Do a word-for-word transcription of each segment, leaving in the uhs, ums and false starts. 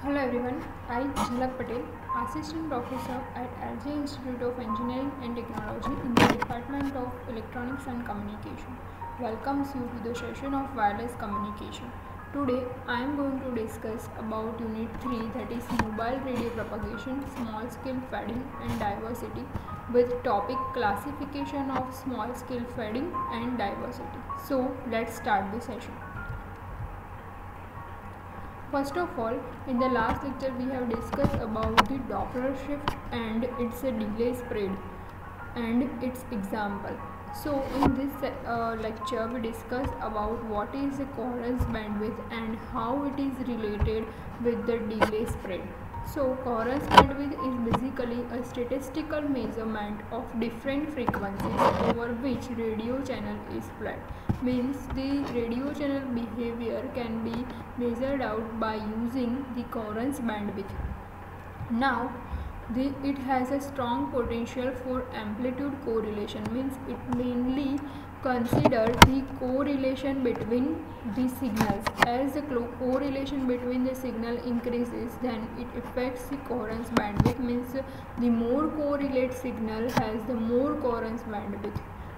Hello everyone, I Jhalak Patel, Assistant Professor at L J Institute of Engineering and Technology in the Department of Electronics and Communication. Welcomes you to the session of wireless communication. Today I am going to discuss about Unit three, that is Mobile Radio Propagation, Small Scale Fading and Diversity, with topic Classification of Small Scale Fading and Diversity. So let's start the session. First of all, in the last lecture we have discussed about the Doppler shift and its delay spread and its example. So in this uh, lecture we discuss about what is the coherence bandwidth and how it is related with the delay spread. So coherence bandwidth is basically a statistical measurement of different frequencies over which radio channel is flat. Means the radio channel behavior can be measured out by using the coherence bandwidth. Now the, it has a strong potential for amplitude correlation, means it mainly considers the correlation between the signals. As the correlation between the signal increases, then it affects the coherence bandwidth, means the more correlate signal has the more coherence bandwidth.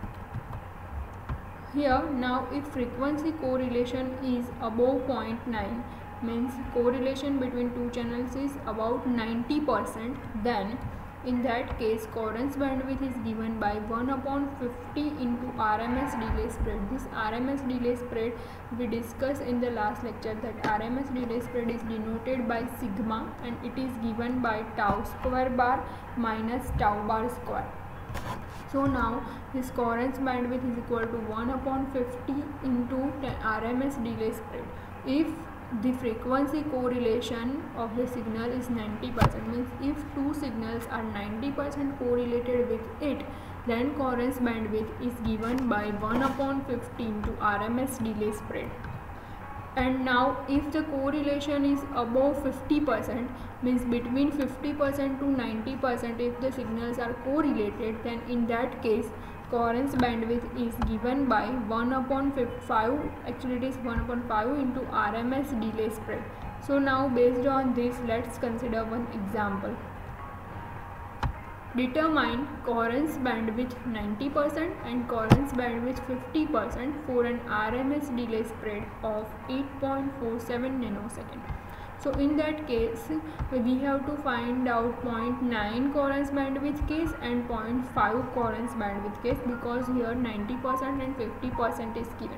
Here now if frequency correlation is above zero point nine, means correlation between two channels is about ninety percent, then in that case coherence bandwidth is given by one upon fifty into R M S delay spread. This R M S delay spread we discussed in the last lecture, that R M S delay spread is denoted by sigma and it is given by tau square bar minus tau bar square. So now this coherence bandwidth is equal to one upon fifty into R M S delay spread. If the frequency correlation of the signal is ninety percent, means if two signals are ninety percent correlated with it, then coherence bandwidth is given by one upon fifty into R M S delay spread. And now if the correlation is above fifty percent, means between fifty percent to ninety percent, if the signals are correlated, then in that case coherence bandwidth is given by one upon five, actually it is one upon five into R M S delay spread. So now based on this, let's consider one example. Determine coherence bandwidth ninety percent and coherence bandwidth fifty percent for an R M S delay spread of eight point four seven nanosecond. So in that case we have to find out zero point nine coherence bandwidth case and zero point five coherence bandwidth case, because here ninety percent and fifty percent is given.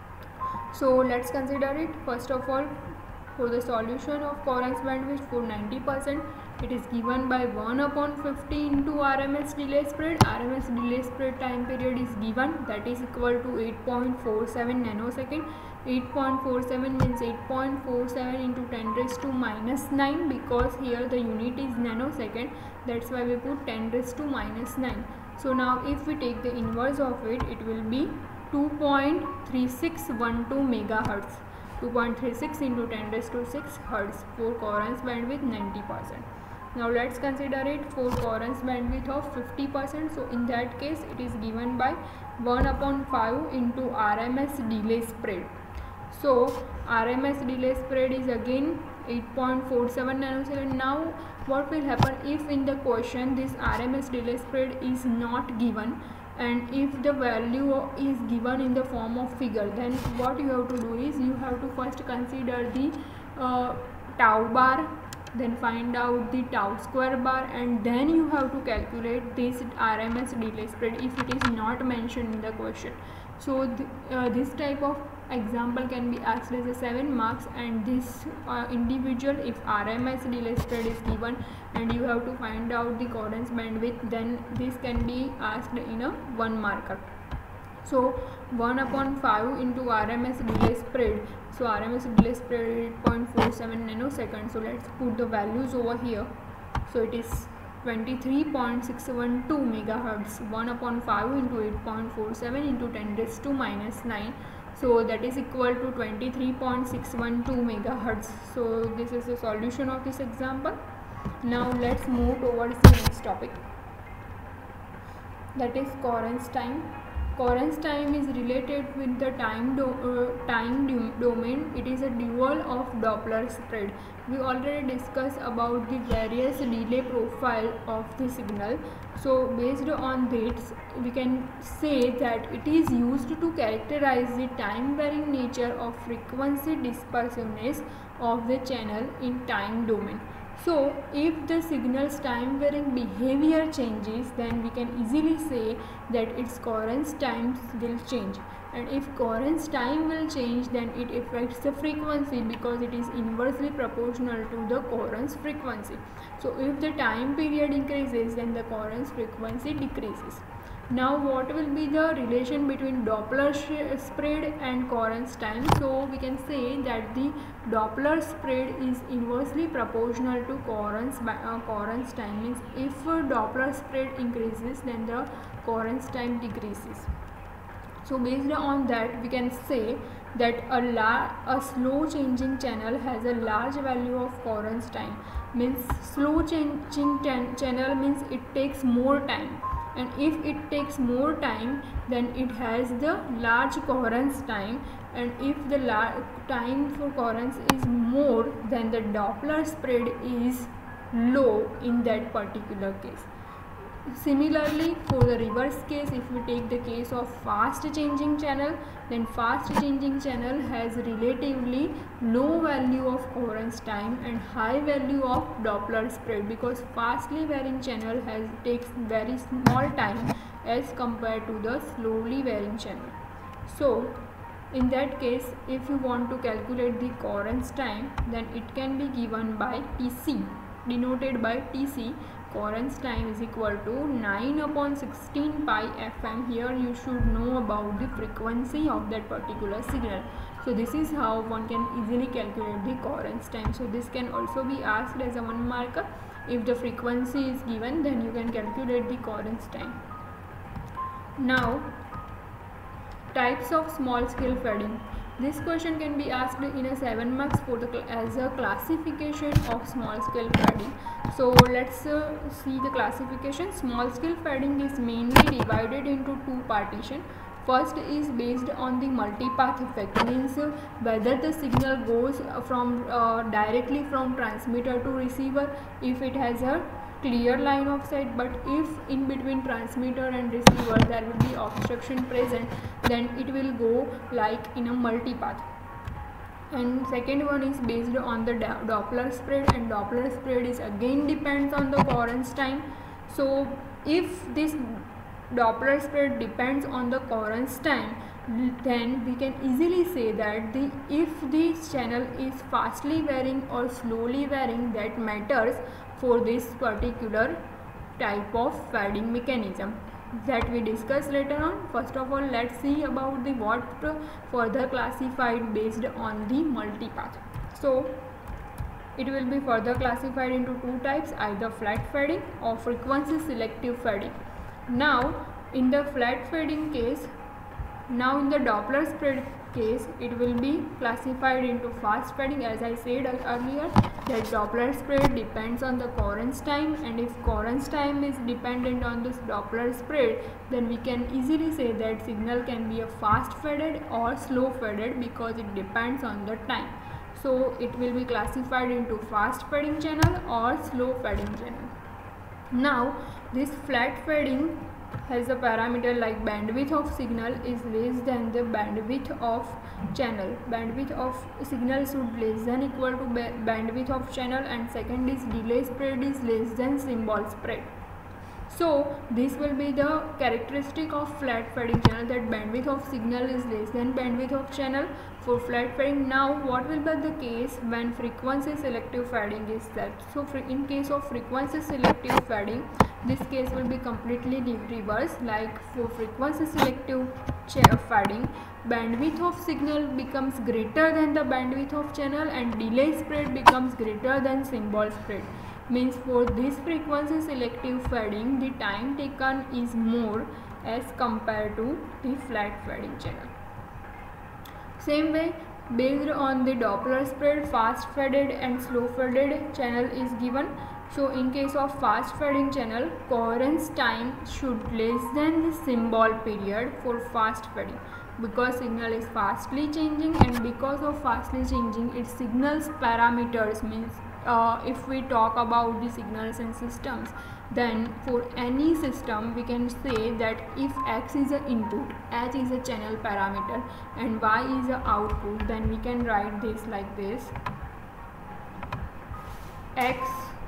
So let's consider it. First of all, for the solution of coherence bandwidth for ninety percent, it is given by one upon fifty into R M S delay spread. R M S delay spread time period is given, that is equal to eight point four seven nanosecond. eight point four seven means eight point four seven into ten raised to minus nine, because here the unit is nanosecond, that's why we put ten raised to minus nine. So now if we take the inverse of it, it will be two point three six one two megahertz. two point three six into ten raised to six hertz for coherence bandwidth ninety percent. Now let's consider it for coherence bandwidth of fifty percent. So in that case it is given by one upon five into R M S delay spread. So R M S delay spread is again eight point four seven nanosecond. Now what will happen if in the question this R M S delay spread is not given, and if the value is given in the form of figure, then what you have to do is you have to first consider the uh, tau bar, then find out the tau square bar, and then you have to calculate this R M S delay spread if it is not mentioned in the question. So th uh, this type of example can be asked as a seven marks, and this uh, individual, if R M S delay spread is given and you have to find out the coherence bandwidth, then this can be asked in a one marker. So one upon five into R M S delay spread, so R M S delay spread is eight point four seven nanosecond. So let's put the values over here. So it is twenty-three point six one two megahertz. one upon five into eight point four seven into ten raised to minus nine, so that is equal to twenty-three point six one two megahertz. So this is the solution of this example. Now let's move towards the next topic, that is coherence time. Coherence time is related with the time do, uh, time do, domain. It is a dual of Doppler spread. We already discussed about the various delay profile of the signal. So based on this, we can say that it is used to characterize the time varying nature of frequency dispersiveness of the channel in time domain. So if the signal's time varying behavior changes, then we can easily say that its coherence times will change, and if coherence time will change, then it affects the frequency because it is inversely proportional to the coherence frequency. So if the time period increases, then the coherence frequency decreases. Now what will be the relation between Doppler spread and coherence time? So we can say that the Doppler spread is inversely proportional to coherence uh, coherence time. Means if uh, Doppler spread increases, then the coherence time decreases. So based on that, we can say that a, la a slow changing channel has a large value of coherence time. Means slow changing channel means it takes more time, and if it takes more time, then it has the large coherence time, and if the time for coherence is more, then the Doppler spread is low in that particular case. Similarly, for the reverse case, if we take the case of fast changing channel, then fast changing channel has relatively low value of coherence time and high value of Doppler spread, because fastly varying channel has takes very small time as compared to the slowly varying channel. So in that case, if you want to calculate the coherence time, then it can be given by T C, denoted by T C. Coherence time is equal to nine upon sixteen pi F M. Here you should know about the frequency of that particular signal. So this is how one can easily calculate the coherence time. So this can also be asked as a one marker. If the frequency is given, then you can calculate the coherence time. Now, types of small scale fading. This question can be asked in a seven marks for the as a classification of small scale fading. So let's uh, see the classification. Small scale fading is mainly divided into two partitions. First is based on the multipath effect, means uh, whether the signal goes from uh, directly from transmitter to receiver if it has a clear line of sight, but if in between transmitter and receiver there will be obstruction present, then it will go like in a multipath. And second one is based on the Doppler spread, and Doppler spread is again depends on the coherence time. So if this Doppler spread depends on the coherence time, then we can easily say that the if the channel is fastly varying or slowly varying, that matters for this particular type of fading mechanism that we discuss later on. First of all, let's see about the what further classified based on the multipath. So it will be further classified into two types, either flat fading or frequency selective fading. Now in the flat fading case, now in the Doppler spread case, it will be classified into fast fading. As I said earlier, that Doppler spread depends on the coherence time, and if coherence time is dependent on this Doppler spread, then we can easily say that signal can be a fast faded or slow faded because it depends on the time. So it will be classified into fast fading channel or slow fading channel. Now this flat fading has a parameter like bandwidth of signal is less than the bandwidth of channel. Bandwidth of signal should less than equal to bandwidth of channel, and second is delay spread is less than symbol spread. So this will be the characteristic of flat fading channel, that bandwidth of signal is less than bandwidth of channel for flat fading. Now what will be the case when frequency selective fading is set? So in case of frequency selective fading, this case will be completely reverse. Like for frequency selective fading, bandwidth of signal becomes greater than the bandwidth of channel, and delay spread becomes greater than symbol spread. Means for this frequency selective fading, the time taken is more as compared to the flat fading channel. Same way, Based on the Doppler spread, fast faded and slow faded channel is given. So in case of fast fading channel, coherence time should less than the symbol period for fast fading, because signal is fastly changing, and because of fastly changing its signals parameters means uh, if we talk about the signals and systems, then for any system we can say that if x is a input, h is a channel parameter, and y is a output, then we can write this like this: x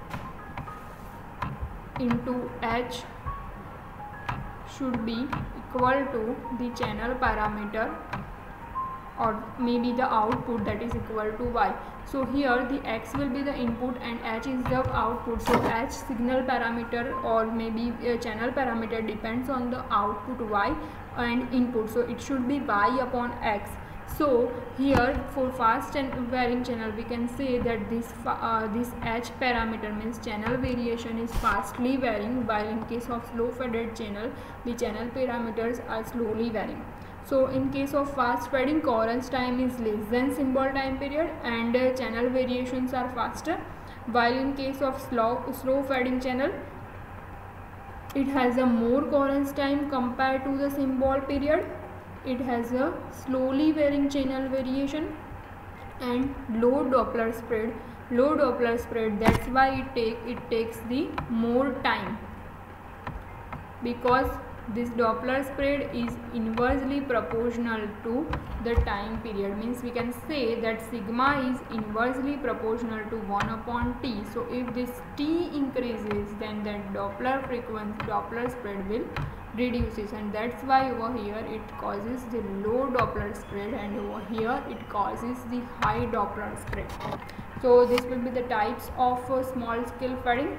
into h should be equal to the channel parameter, or maybe the output, that is equal to y. So here the x will be the input and h is the output. So h signal parameter or maybe a channel parameter depends on the output y and input, so it should be y upon x. So here for fast and varying channel we can say that this uh, this h parameter means channel variation is fastly varying, while in case of slow faded channel the channel parameters are slowly varying. So in case of fast fading, coherence time is less than symbol time period and uh, channel variations are faster, while in case of slow slow fading channel it has a more coherence time compared to the symbol period. It has a slowly varying channel variation and low Doppler spread. Low Doppler spread, that's why it take it takes the more time, because this Doppler spread is inversely proportional to the time period. Means we can say that sigma is inversely proportional to one upon t. So if this t increases, then that Doppler frequency, Doppler spread will reduces, and that's why over here it causes the low Doppler spread and over here it causes the high Doppler spread. So this will be the types of uh, small scale fading.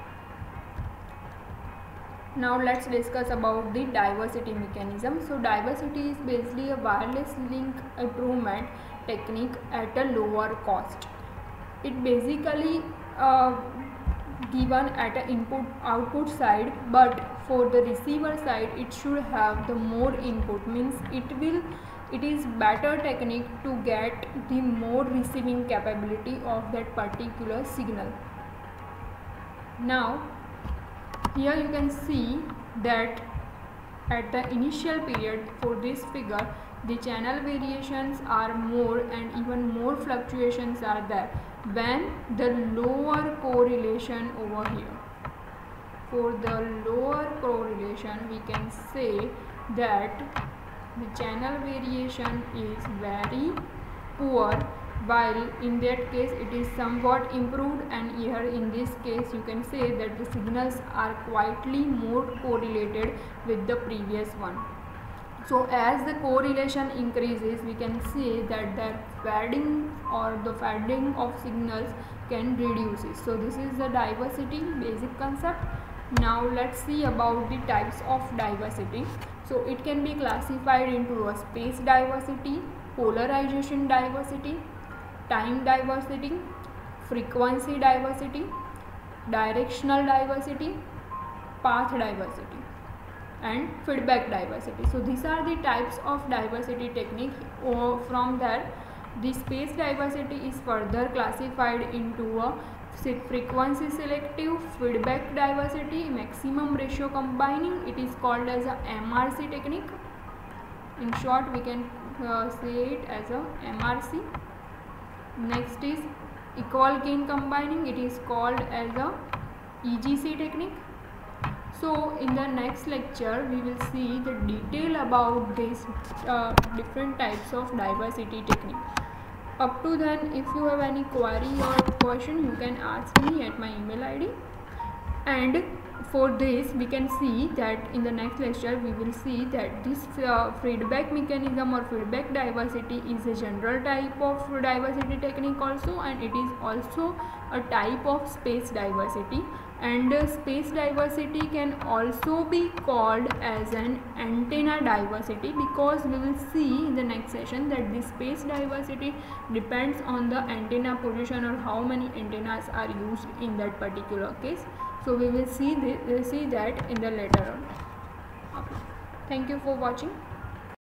Now let's discuss about the diversity mechanism. So diversity is basically a wireless link improvement technique at a lower cost. It basically uh, given at an input output side, but for the receiver side it should have the more input, means it will it is better technique to get the more receiving capability of that particular signal. Now here you can see that at the initial period for this figure the channel variations are more and even more fluctuations are there when the lower correlation over here. For the lower correlation we can say that the channel variation is very poor, while in that case it is somewhat improved, and here in this case you can say that the signals are quietly more correlated with the previous one. So as the correlation increases we can say that the fading or the fading of signals can reduce it. So this is the diversity basic concept. Now let's see about the types of diversity. So it can be classified into a space diversity, polarization diversity, time diversity, frequency diversity, directional diversity, path diversity, and feedback diversity. So these are the types of diversity technique. Or from there the space diversity is further classified into a frequency selective, feedback diversity, maximum ratio combining. It is called as a M R C technique. In short we can uh, say it as a M R C. Next is equal gain combining. It is called as a E G C technique. So in the next lecture we will see the detail about these uh, different types of diversity technique. Up to then, if you have any query or question you can ask me at my email I D. And for this we can see that in the next lecture we will see that this uh, feedback mechanism or feedback diversity is a general type of diversity technique also, and it is also a type of space diversity. And uh, space diversity can also be called as an antenna diversity, because we will see in the next session that the space diversity depends on the antenna position or how many antennas are used in that particular case. So we will see, the, see that in the later on. Okay. Thank you for watching.